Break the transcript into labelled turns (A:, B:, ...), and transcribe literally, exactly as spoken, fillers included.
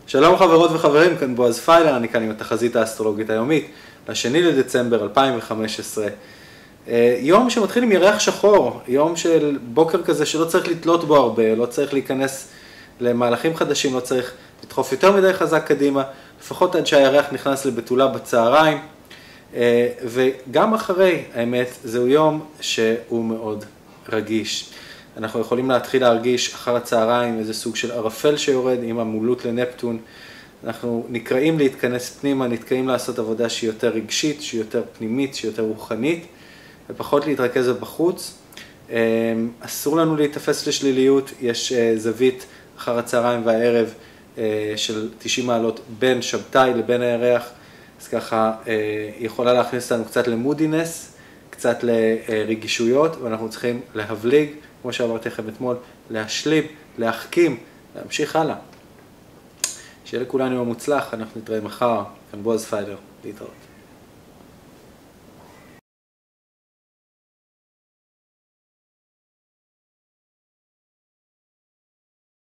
A: שלום חברות וחברים, כאן בועז פיילר, אני כאן עם התחזית האסטרולוגית היומית, לשני לדצמבר אלפיים וחמש עשרה. יום שמתחיל עם ירח שחור, יום של בוקר כזה שלא צריך לתלות בו הרבה, לא צריך להיכנס למהלכים חדשים, לא צריך לדחוף יותר מדי חזק קדימה, לפחות עד שהירח נכנס לבתולה בצהריים. וגם אחרי, האמת, זהו יום שהוא מאוד רגיש. אנחנו יכולים להתחיל להרגיש אחר הצהריים איזה סוג של ערפל שיורד עם המולות לנפטון. אנחנו נקראים להתכנס פנימה, נתקעים לעשות עבודה שהיא יותר רגשית, שהיא יותר פנימית, שהיא יותר רוחנית, ופחות להתרכז בחוץ. אסור לנו להתאפס לשליליות, יש זווית אחר הצהריים והערב של תשעים מעלות בין שבתאי לבין הירח, אז ככה יכולה להכניס לנו קצת למודינס, קצת לרגישויות, ואנחנו צריכים להבליג, כמו שאמרתי לכם אתמול, להשלים, להחכים, להמשיך הלאה. שיהיה לכולנו יום מוצלח, אנחנו נתראה מחר, כאן בועז פיילר, להתראות.